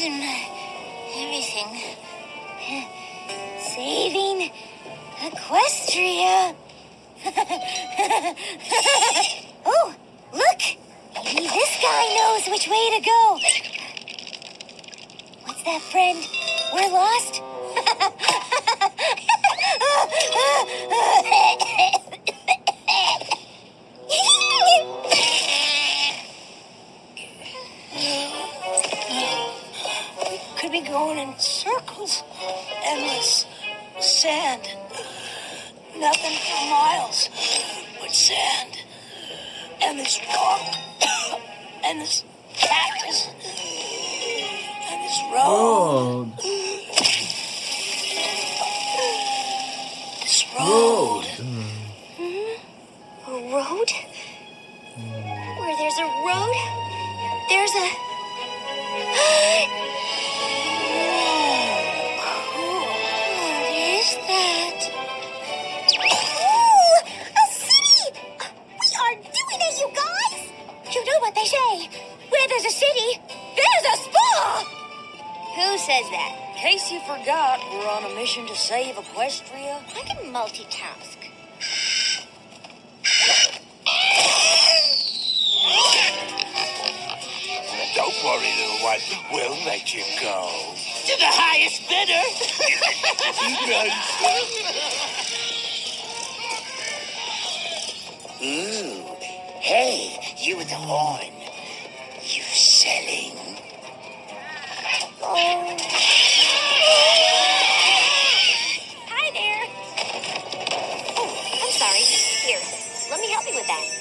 and everything. Saving Equestria. Oh, look! Maybe this guy knows which way to go. What's that, friend? We're lost? We could be going in circles. Endless sand. Nothing for miles but sand. And this rock. And this cactus. And this road. This road. A road? Where there's a road, there's a... Cool. What is that? Ooh! A city! We are doing it, you guys! You know what they say. Where there's a city, there's a spa! Who says that? In case you forgot, we're on a mission to save Equestria. I can multitask. Don't worry, little one. We'll let you go. To the highest bidder. Ooh. Hey, you with the horn. You selling? Hi there. Oh, I'm sorry. Here, let me help you with that.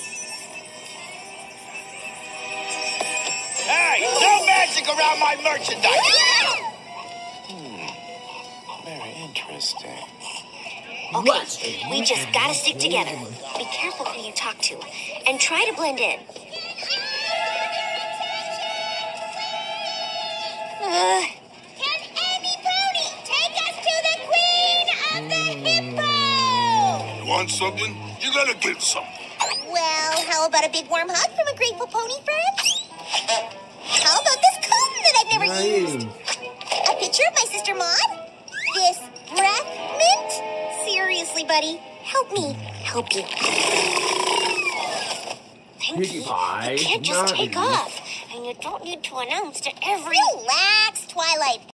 Hey, no magic around my merchandise. Very interesting. Okay, we just gotta stick together. Be careful who you talk to, and try to blend in. Can any pony take us to the Queen of the Hippo? You want something? You gotta give something. Well, how about a big warm hug from a grateful pony friend? How about this cotton that I've never used? A picture of my sister Maud? This breath mint? Seriously, buddy, help me help you. Thank you. You can't just take off, and you don't need to announce to every... Relax, Twilight.